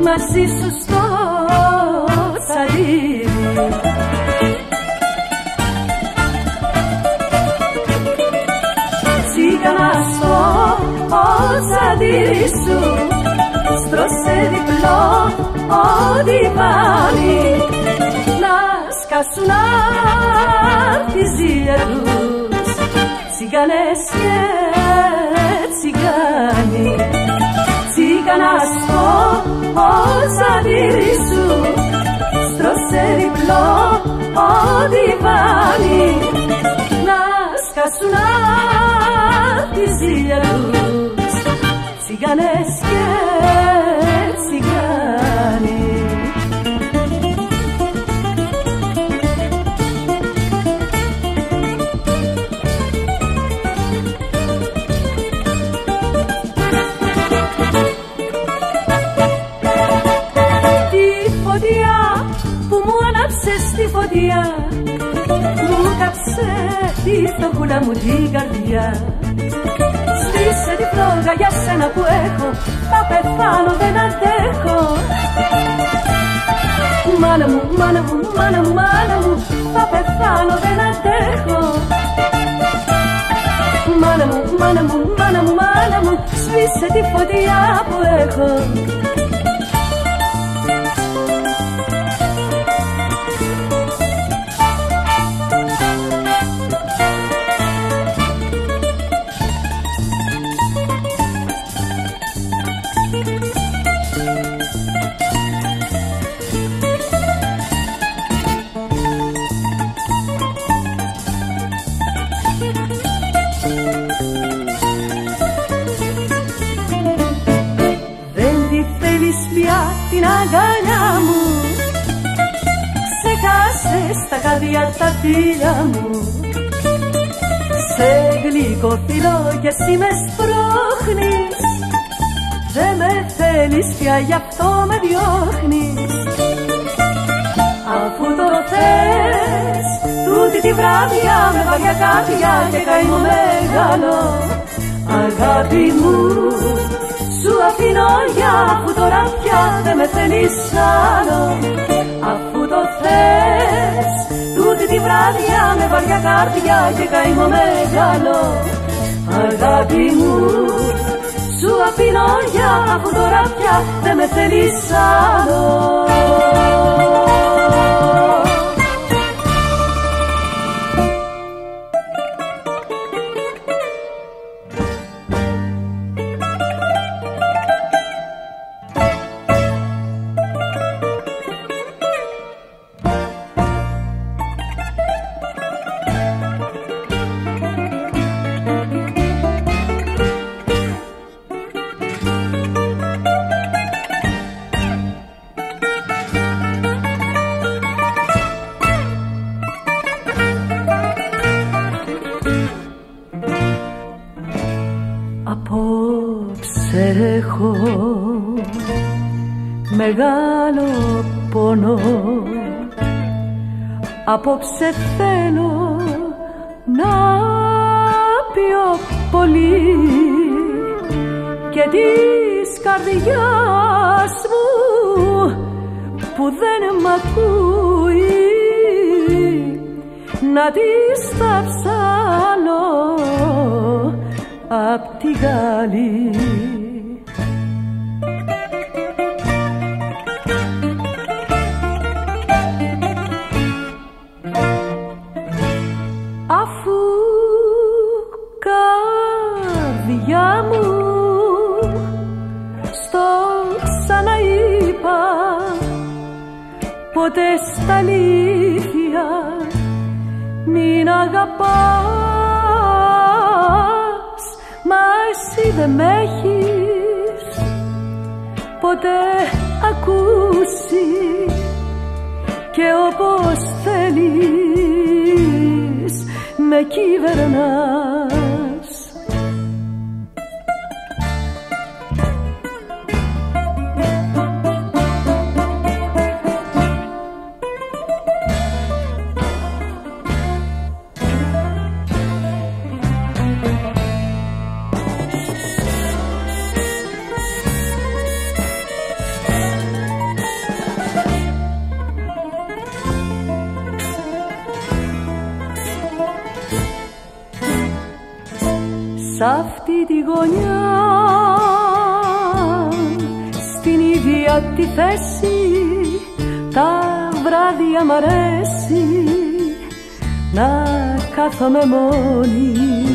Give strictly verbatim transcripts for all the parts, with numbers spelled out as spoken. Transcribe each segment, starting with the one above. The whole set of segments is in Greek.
μαζί σου στο τσαλίδι. Τσίγανα στο τσαλίδι σου, στρώσε διπλό ο διβάνι, να σκάσουν απ' τη ζήλια τους τσιγανές και τσιγάνοι. Τσίγανα στο τσαλίδι σου, στρώσε διπλό ο διβάνι, να σκάσουν απ' τη ζήλια τους τσιγανές και τσιγάνοι. Στη φωτιά μου κάψε τη φτωχούλα μου την καρδιά. Σβήσε τη φλόγα για σένα που έχω, θα πεθάνω δεν αντέχω. Μάνα μου, μάνα μου, μάνα μου, μάνα μου, θα πεθάνω δεν αντέχω. Μάνα μου, μάνα μου, μάνα μου, μάνα μου, σβήσε τη φωτιά που έχω. Την αγκαλιά μου ξεχάσες τα καρδιά τα φίλια μου. Σε γλυκό φιλό κι εσύ με σπρώχνεις, δε με θέλεις πια γι' αυτό με διώχνεις. Αφού το θες τούτη τη βράδια με βαριά καρδιά και καημό μεγάλο, αγάπη μου σου αφήνω για, αφού τώρα πια δεν με θέλεις άλλο. Αφού το θες τούτη τη βράδια με βαριά καρδιά και καημό μεγάλο, αγάπη μου σου αφήνω για, αφού τώρα πια δεν με θέλεις άλλο. Απόψε έχω μεγάλο πόνο, απόψε θέλω να πιω πολύ και της καρδιάς μου που δεν μ' ακούει να της τα ψάλω απ' τη γάλη. Αφού καρδιά μου στο ξαναείπα, ποτέ στα αλήθεια μην αγαπάς, μα εσύ δεν μ' έχεις ποτέ ακούσει και όπως θέλεις με κυβερνάς. Σ' αυτή τη γωνιά, στην ίδια τη θέση, τα βράδια μ' αρέσει να κάθομαι μόνη.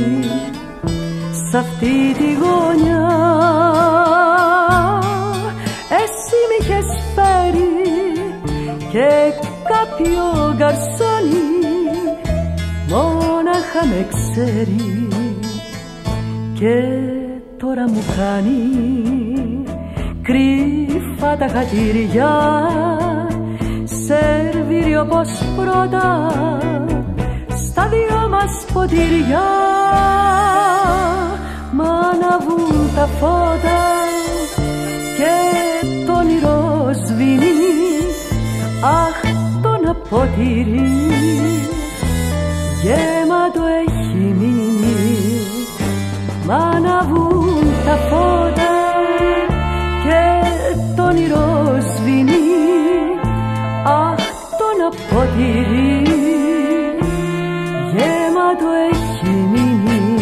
Σ' αυτή τη γωνιά εσύ μ' είχες φέρει και κάποιο γκαρσόνι μόναχα με ξέρει και τώρα μου κάνει κρύφα τα χατήρια σερβίρει όπως πρώτα στα δυο μας ποτήρια. Μ' αναβούν τα φώτα και το όνειρο σβήνει, αχ το να ποτήρι γεμάτο έχει μείνει. Μ' αναβούν τα φώτα και το όνειρο σβήνει, αχ το να ποτήρι γεμάτο έχει μείνει.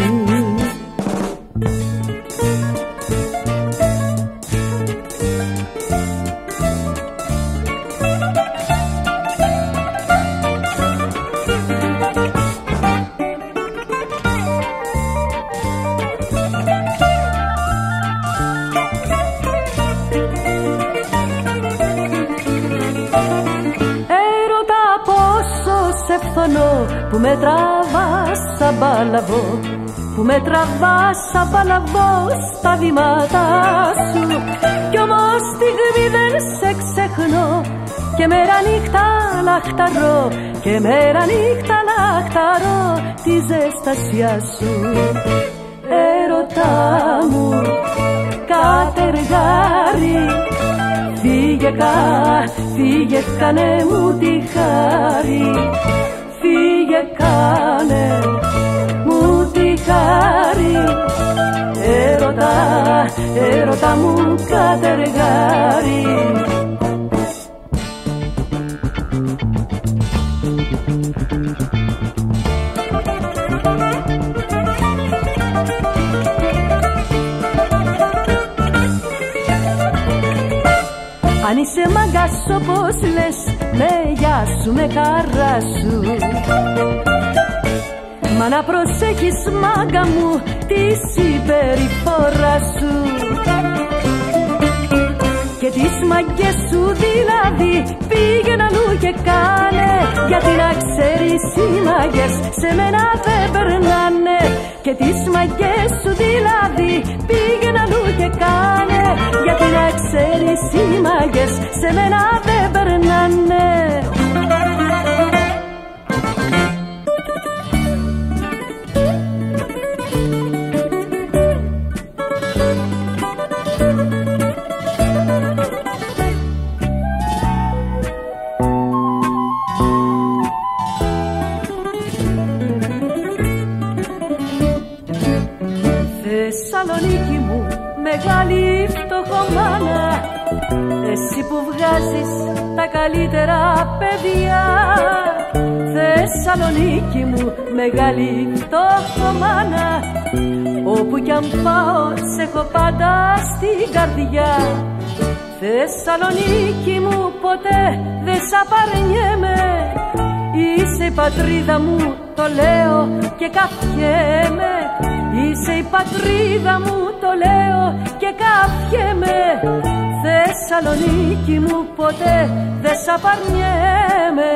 Που με τραβάς σαν παλαβό, που με τραβάς σαν παλαβό στα βήματα σου. Κι όμως στιγμή δεν σε ξεχνώ και μέρα νύχτα λαχταρώ, και μέρα νύχτα λαχταρώ τη ζεστασιά σου. Έρωτά μου κατεργάρι, φύγε κα, φύγε κάνε μου τη χάρη. Φύγε κάνε μου τη χάρη, έρωτα, έρωτα μου κατεργάρι. Αν είσαι μάγκας όπως λες, με γεια σου, με χαρά σου. Μα να προσέχεις μάγκα μου τη συμπεριφορά σου και τις μαγκές σου δηλαδή πήγαινε αλλού και κάνε, γιατί να ξέρεις οι μαγκές σε μένα δεν περνάνε. Και τις μαγκές σου δηλαδή πήγαινε αλλού και κάνε, γιατί να ξέρεις οι μαγκές σε μένα δεν περνάνε. Θεσσαλονίκη μου μεγάλη φτωχομάνα, εσύ που βγάζεις τα καλύτερα παιδιά. Θεσσαλονίκη μου μεγάλη φτωχομάνα, όπου κι αν πάω σε έχω πάντα στην καρδιά. Θεσσαλονίκη μου ποτέ δεν σ' απαρνιέμαι, είσαι η πατρίδα μου το λέω και καφιέμαι. Είσαι η πατρίδα μου το λέω και καφιέμαι. Θεσσαλονίκη μου ποτέ δεν σ' απαρνιέμαι.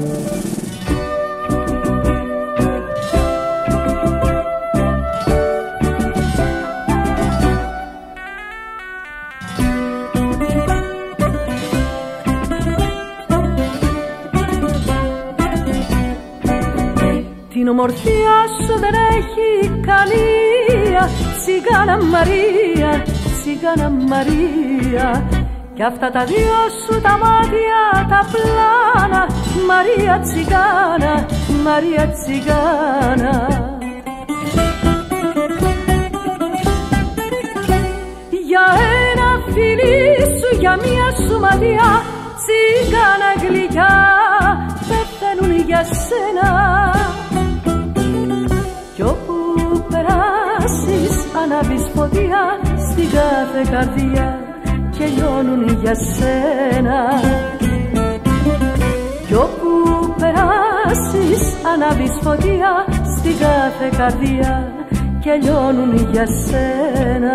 Την ομορφιά σου δεν έχει καμία, Τσιγάνα Μαρία, Τσιγάνα Μαρία. Κι αυτά τα δυο σου τα μάτια τα πλάνα, Μαρία Τσιγάνα, Μαρία Τσιγάνα. Για ένα φιλί σου, για μία σου μαλλιά, Τσιγάνα γλυκιά πεθαίνουν για σένα. Κι όπου περάσει περάσεις ανάβεις φωτιά στην κάθε καρδιά και λιώνουν για σένα. Κι όπου περάσεις ανάβεις φωτιά στην κάθε καρδιά και λιώνουν για σένα.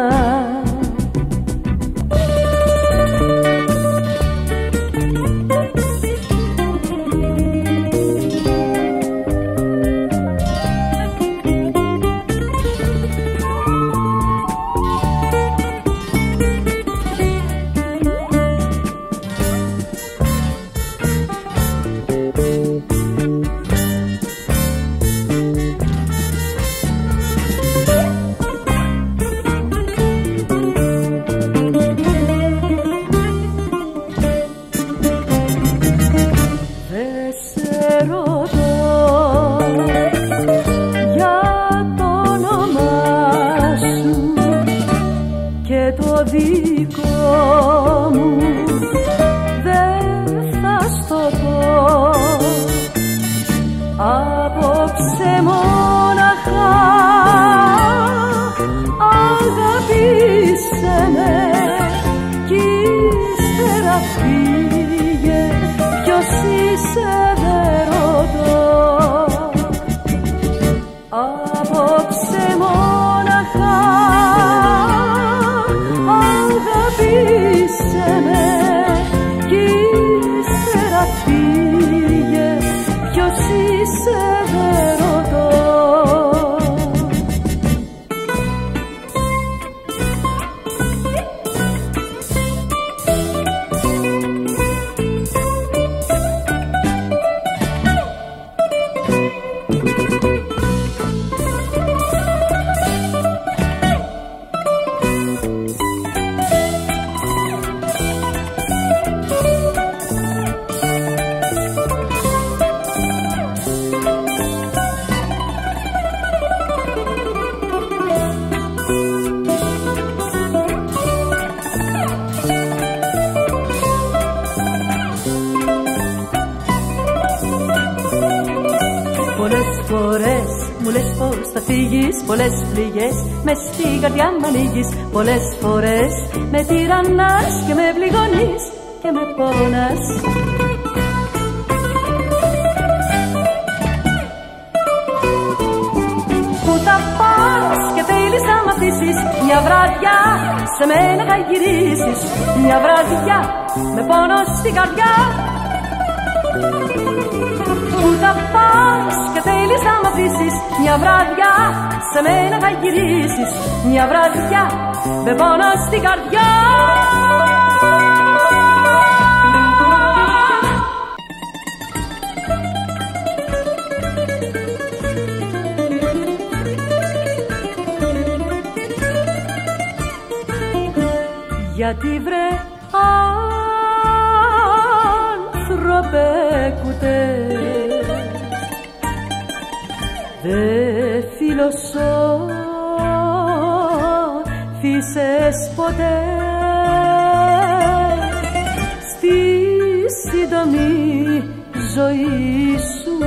Πολλές πληγές μες στην καρδιά μ' ανοίγεις. Πολλές φορές με τυραννάς και με πληγώνεις και με πόνας. Πού θα πας και θέλεις να μ' αφήσεις? Μια βραδιά σε μένα θα γυρίσεις. Μια βραδιά με πόνο στην καρδιά. Πού θα πας και θέλεις να μ' αφήσεις? Μια βραδιά σε μένα θα γυρίσεις. Μια βραδιά με πόνο στην καρδιά. Γιατί βρε άνθρωπε κουτέ, δε φιλοσόφησες ποτέ στη σύντομη ζωή σου.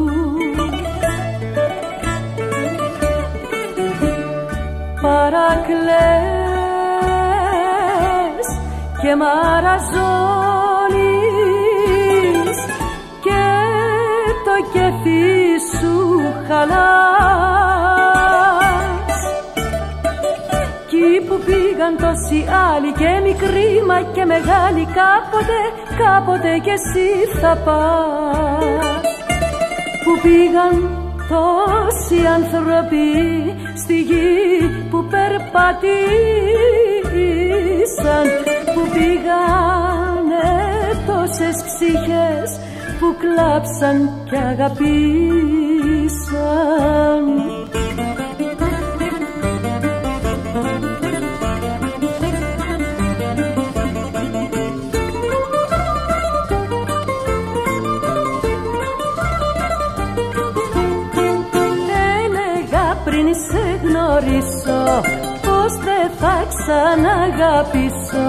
Παρακλαις και μαραζώνεις και το κέφι σου χαλάς. Κι που πήγαν τόσοι άλλοι και μικροί μα και μεγάλοι, κάποτε, κάποτε κι εσύ θα πας. Που πήγαν τόσοι άνθρωποι στη γη που περπατήσαν, που πήγανε τόσες ψυχές που κλάψαν και αγαπήσαν. Πριν σε γνωρίσω πως δεν θα ξαναγαπήσω,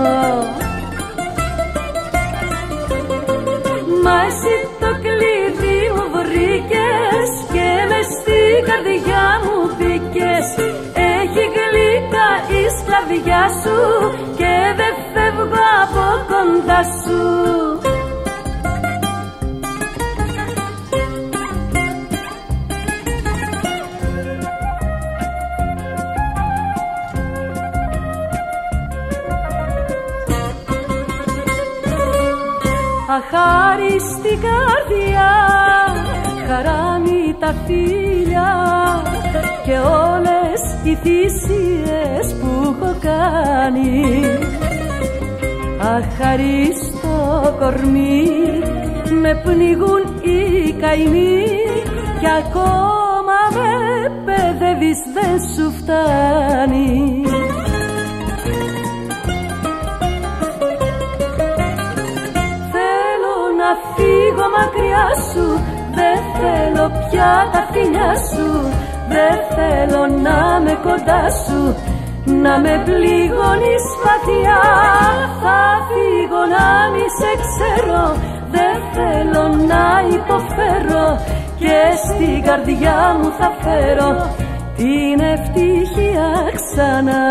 μα εσύ το κλειδί μου βρήκες και μες στην καρδιά μου μπήκες. καρδιά σου και δεν φεύγω από κοντά σου. Αχάριστη καρδιά, χαράμι τα φίλια και όλες οι θυσίες που έχω κάνει. Αχαρίστο κορμί, με πνιγούν οι καημοί κι ακόμα με παιδεύεις, δεν σου φτάνει. Φύγω μακριά σου, δεν θέλω πια τα φιλιά σου, δεν θέλω να με κοντά σου, να με πληγώνεις βαθιά. Θα φύγω να μη σε ξέρω, δεν θέλω να υποφέρω και στην καρδιά μου θα φέρω την ευτυχία ξανά.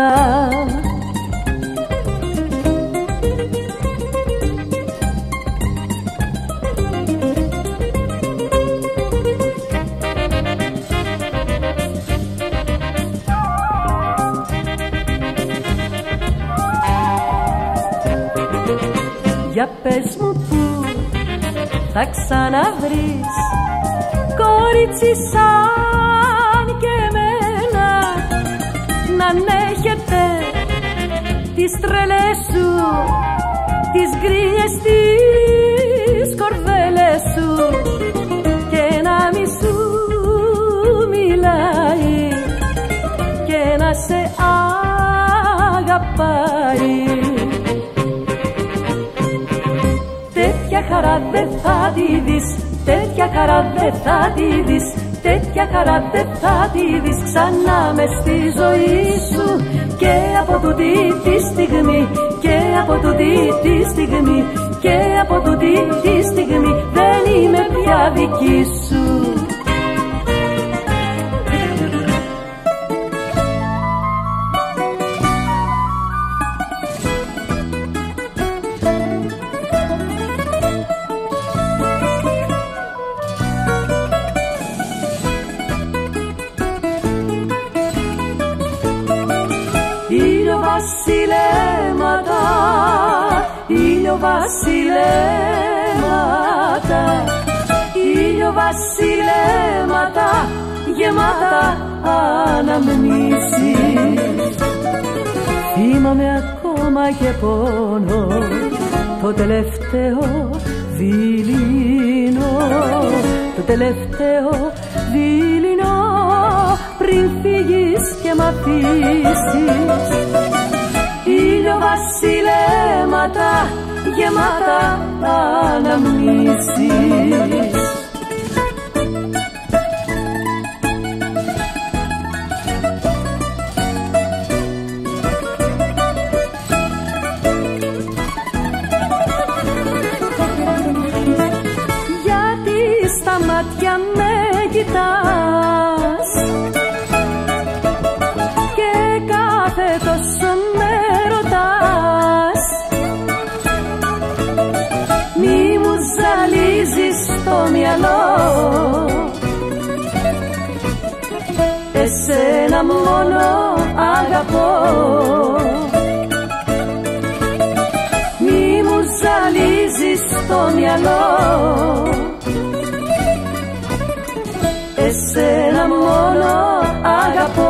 Για πες μου που θα ξαναβρεις κορίτσι σαν και εμένα, να ανέχεται τις τρελές σου, τις γκρίνιες, τις κορδέλες σου και να μη σου μιλάει και να σε αγαπάει. Τέτοια χαρά δεν θα τη δεις, τέτοια χαρά δεν θα τη δεις, τέτοια χαρά δεν θα τη δεις ξανά μες στη ζωή σου. Και από τούτη τη στιγμή, και από τούτη τη στιγμή, και από τούτη τη στιγμή δεν είμαι πια δική σου. Βασιλέματα, ήλιο βασιλέματα, ήλιο βασιλέματα, γεμάτα αναμνήσεις. Θυμάμαι ακόμα και πόνο, το τελευταίο δειλινό, το τελευταίο δειλινό πριν φύγεις και μ' αφήσεις. Ήλιο βασιλέματα, γεμάτα αναμνήσεις. Γιατί στα μάτια με κοιτάς και κάθε τόσο με ρωτάς, μη μου ζαλίζεις το μυαλό, εσένα μόνο αγαπώ. Μη μου ζαλίζεις το μυαλό, εσένα μόνο αγαπώ.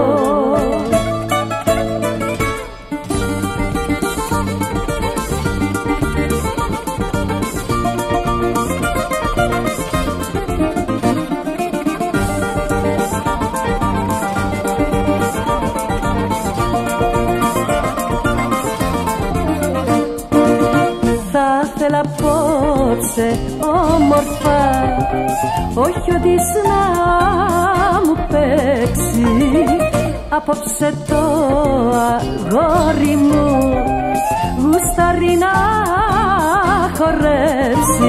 Θα ήθελα απόψε όμορφα, όχι ότι να μου παίξει. Απόψε το αγόρι μου γουστάρει να χορέψει.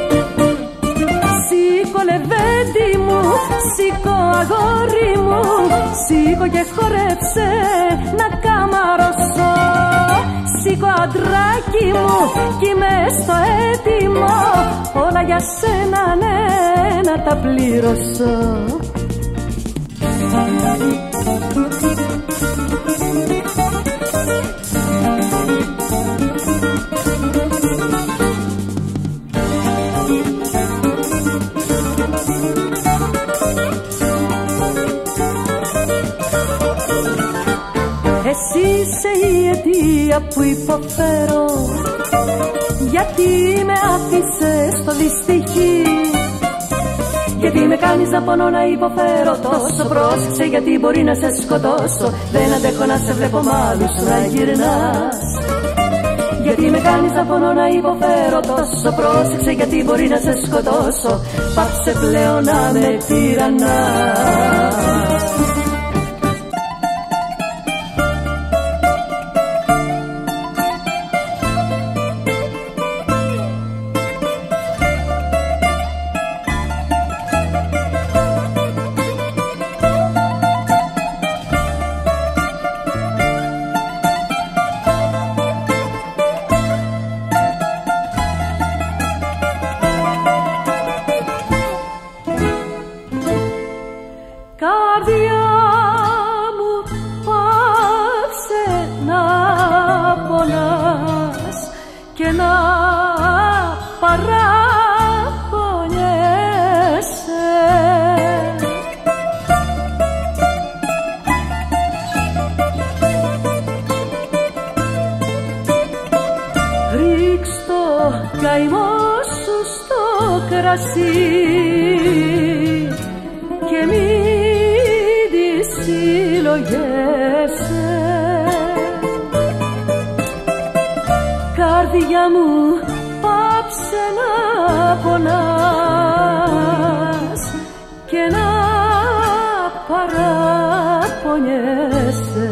Σήκω λεβέντη μου, σήκω αγόρι μου, σήκω και χορέψε να καμαρώσω. Σήκω αντράκι μου κι είμαι στο έτοιμο, όλα για σένα ναι να τα πληρώσω. Εσύ είσαι η αιτία που υποφέρω, γιατί με άφησες στο δυστυχή. Γιατί με κάνεις να πονώ να υποφέρω τόσο, πρόσεξε γιατί μπορεί να σε σκοτώσω. Δεν αντέχω να σε βλέπω μ' άλλους να γυρνάς. Γιατί με κάνεις να πονώ να υποφέρω τόσο, πρόσεξε γιατί μπορεί να σε σκοτώσω. Πάψε πλέον να με τυραννάς. Καρδιά μου πάψε να πονάς και να παραπονιέσαι. Ρίξ' το καημό σου στο κρασί και μη συλλογέσαι. Καρδιά μου πάψε να πονάς και να παραπονιέσαι.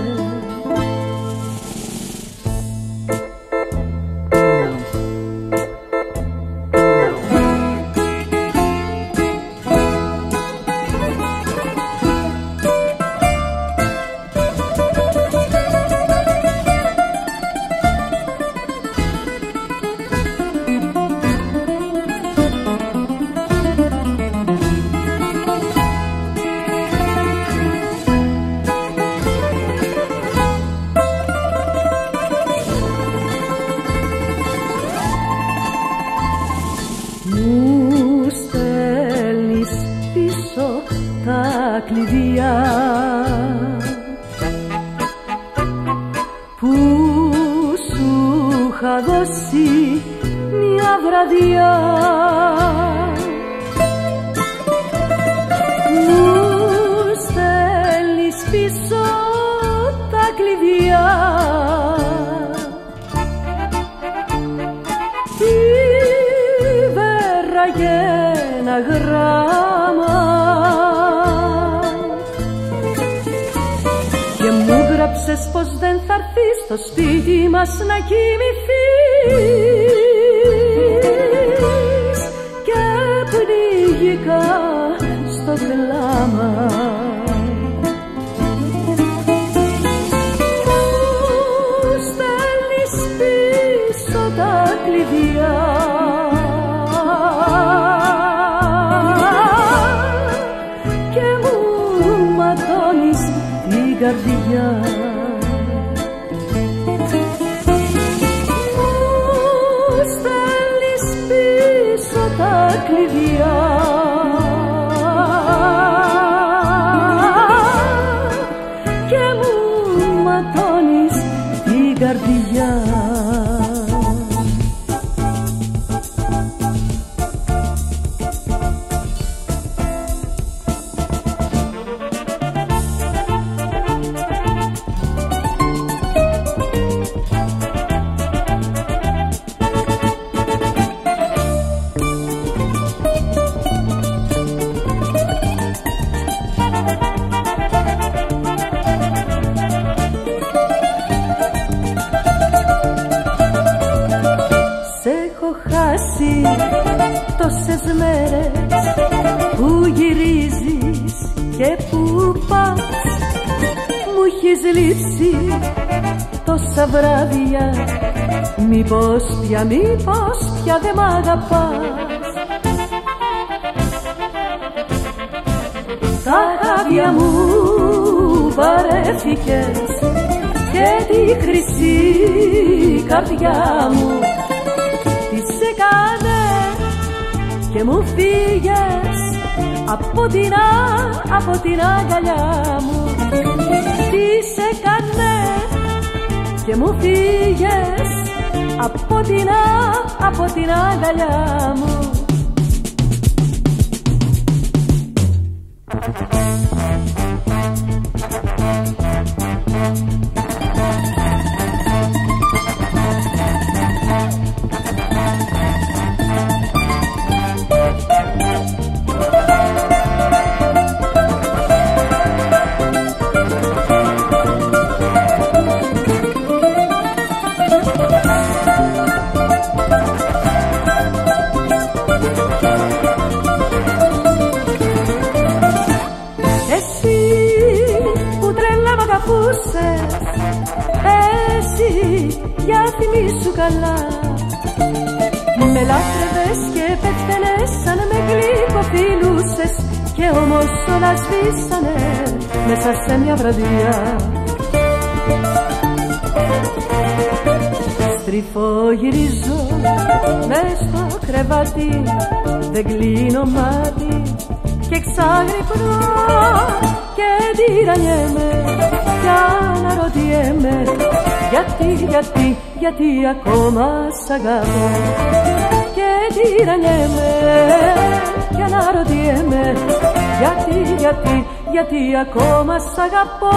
Μου στέλνεις πίσω τα κλειδιά που σου είχα δώσει μια βραδιά. Μου στέλνεις πίσω τα κλειδιά και ένα γράμμα και μου γράψες πως δεν θα έρθεις στο σπίτι μας να κοιμηθείς και πνίγηκα στο κλάμα. Μου στέλνεις πίσω τα κλειδιά καρδιά. Μου στέλνεις πίσω τα κλειδιά και μου ματώνεις την καρδιά. τόσες μέρες που γυρίζεις κι και που πας. Μου έχεις λείψει τόσα βράδια, μήπως πια, μήπως πια δεν μ' αγαπάς. Τα χάδια μου βαρέθηκες και τη χρυσή καρδιά μου τι σε κάνε και μου φύγες από την, από την αγκαλιά μου. Τι σε κάνε και μου φύγες από την, από την αγκαλιά μου. Θυμήσου καλά, με λάτρευες και πέθαινες σαν με γλυκοφιλούσες, και όμως όλα σβήσανε μέσα σε μια βραδιά. Στριφογυρίζω μες στο κρεβάτι, δεν κλείνω μάτι και ξαγρυπνώ και τυραννιέμαι κι αναρωτιέμαι γιατί, γιατί, γιατί ακόμα σ' αγαπώ. Και τυραννιέμαι κι αναρωτιέμαι γιατί, γιατί, γιατί ακόμα σ' αγαπώ.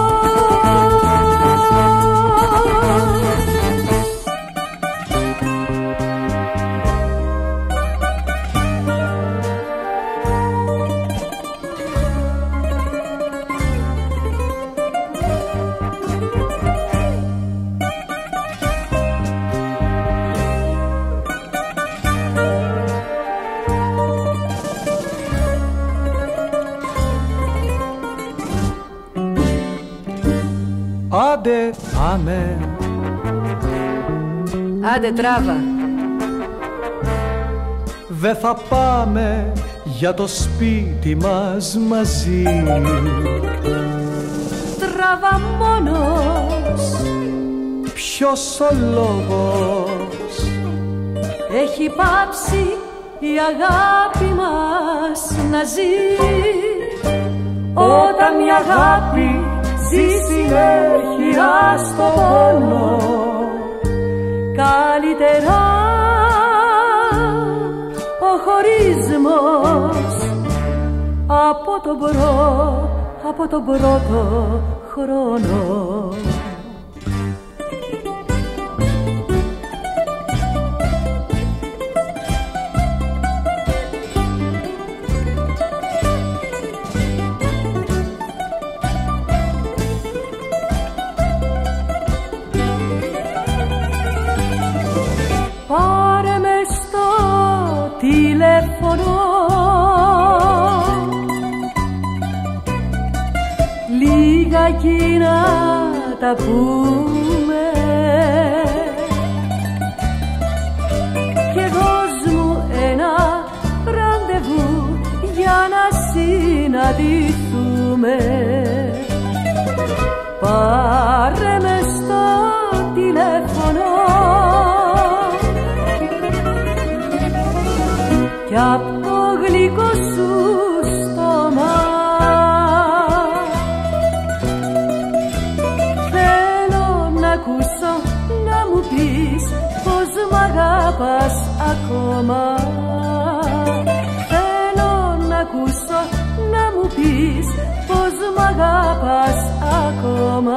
Άντε, άμε. Άντε, τράβα. Δε θα πάμε για το σπίτι μας μαζί. Τράβα μόνος. Ποιος ο λόγος? Έχει πάψει η αγάπη μας να ζει. Όταν η αγάπη ζει συνέχεια στο πόνο, καλύτερα ο χωρισμός από τον πρώτο, από τον πρώτο χρόνο. Πάρε με στο τηλέφωνο, λίγα να τα πούμε, και δώσ' μου ένα ραντεβού για να συναντηθούμε. Πάρε με στο τηλέφωνο κι απ' το γλυκό σου στόμα θέλω να ακούσω να μου πεις πως μ' αγάπας ακόμα. Θέλω να ακούσω να μου πεις πως μ' αγάπας ακόμα.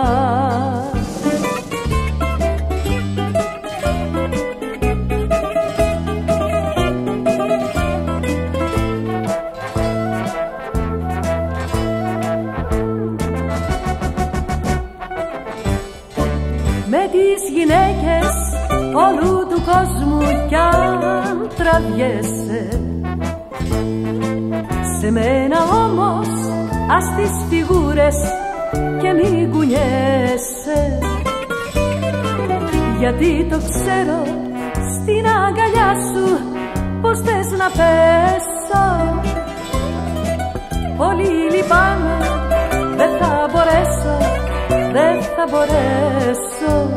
Με τις γυναίκες όλου του κόσμου κι αν τραβιέσαι, σε μένα όμως ας τις φιγούρες και μην κουνιέσαι, γιατί το ξέρω στην αγκαλιά σου πως θες να πέσω. Πολύ λυπάμαι, δεν θα μπορέσω, δεν θα μπορέσω.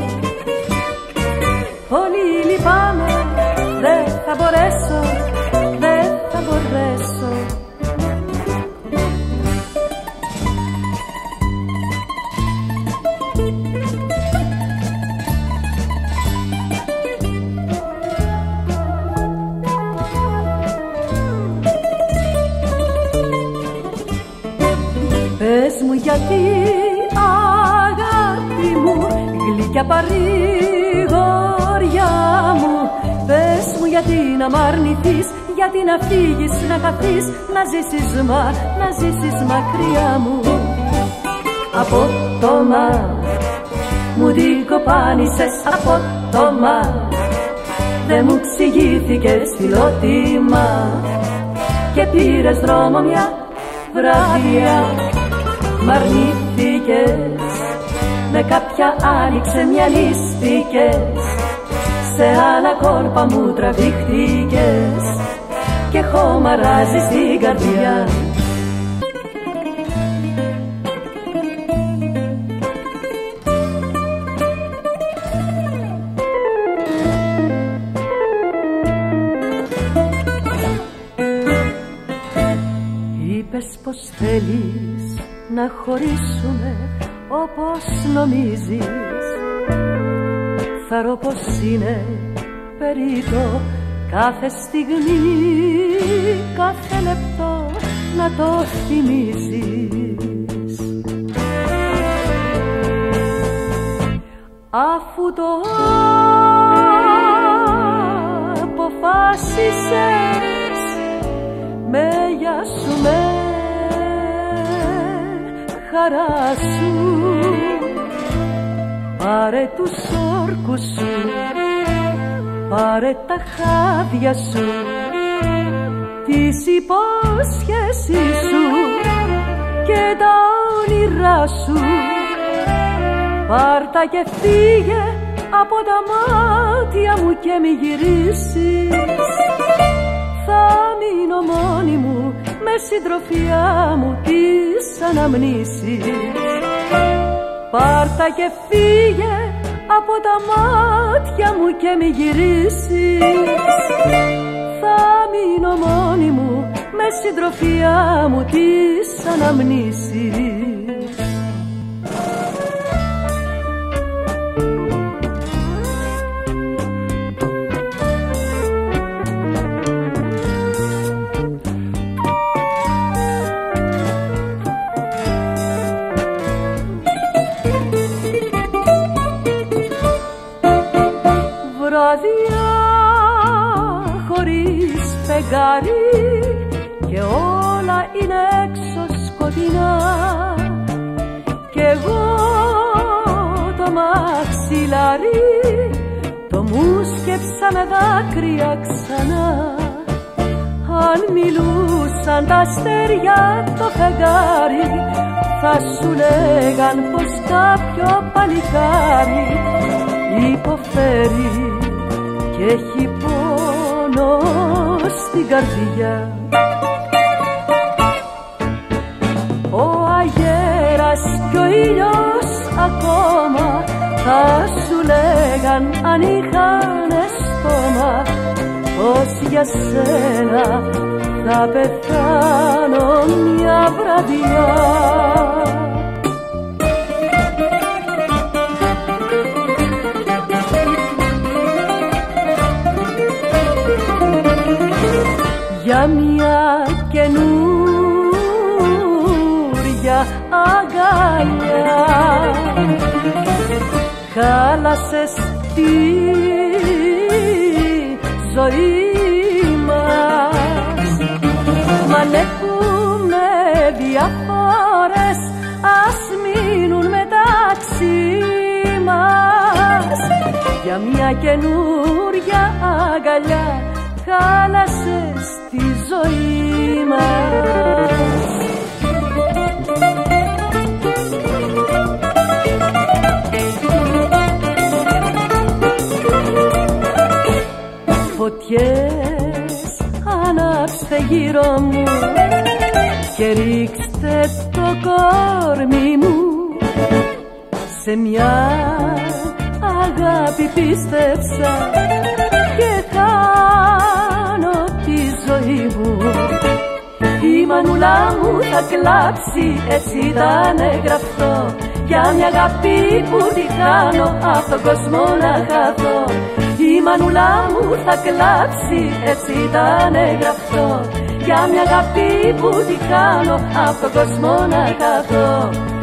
Πολύ λυπάμαι, δεν θα μπορέσω, δεν θα μπορέσω. Πες μου γιατί, αγάπη μου, γλυκιά παρηγοριά μου. Πες μου γιατί να μ' αρνηθείς, γιατί να φύγεις, να χαθείς, να ζήσεις μα, να ζήσεις μακριά μου. Απότομα μου την κοπάνισες, απότομα δεν μου ξηγήθηκες φιλότιμα και πήρες δρόμο μια βράδια. Μ' αρνήθηκες, με κάποια άλλη ξεμυαλίστηκες, σε άλλα κόλπα μου τραβήχτηκες και χωμαράζεις την καρδιά. Είπες πως θέλεις να χωρίσουμε όπως νομίζεις, θα ρω πως είναι περίτω κάθε στιγμή, κάθε λεπτό να το θυμίζεις. Αφού το αποφάσισες, με γεια σου, με χαρά σου, πάρε τους όρκους σου, πάρε τα χάδια σου, τις υπόσχεσεις σου και τα όνειρά σου. Πάρτα και φύγε από τα μάτια μου και μη γυρίσεις. Θα μείνω μόνη μου με συντροφιά μου τις αναμνήσεις. Πάρτα και φύγε από τα μάτια μου και μη γυρίσεις. Θα μείνω μόνη μου με συντροφιά μου τις αναμνήσεις. Βράδια χωρίς φεγγάρι και όλα είναι έξω σκοτεινά, κι εγώ το μαξιλάρι το μου σκέψα με δάκρυα ξανά. Αν μιλούσαν τα αστέρια το φεγγάρι, θα σου λέγαν πως κάποιο παλικάρι υποφέρει και έχει πόνο στην καρδιά. Ο αγέρας κι ο ήλιος ακόμα θα σου λέγαν αν είχανε στόμα πως για σένα θα πεθάνω μια βραδιά. Για μια καινούρια αγκαλιά χάλασες τη ζωή μας. Μ' ανέχουμε διαφορές, ας μείνουν μεταξύ μας. Για μια καινούρια αγκαλιά χάλασες τη ζωή μας. γύρω μου και ρίξτε το κόρμι μου σε μια αγάπη πίστεψα και χάνω τη ζωή μου. Η μανούλα μου θα κλάψει, έτσι ήτανε γραφτό, για μια αγάπη που τη χάνω, απ' τον κόσμο να χαθώ. Η μανούλα μου θα κλάψει, έτσι ήτανε γραφτό, για μια αγάπη που τη χάνω, απ' τον κόσμο να χαθώ.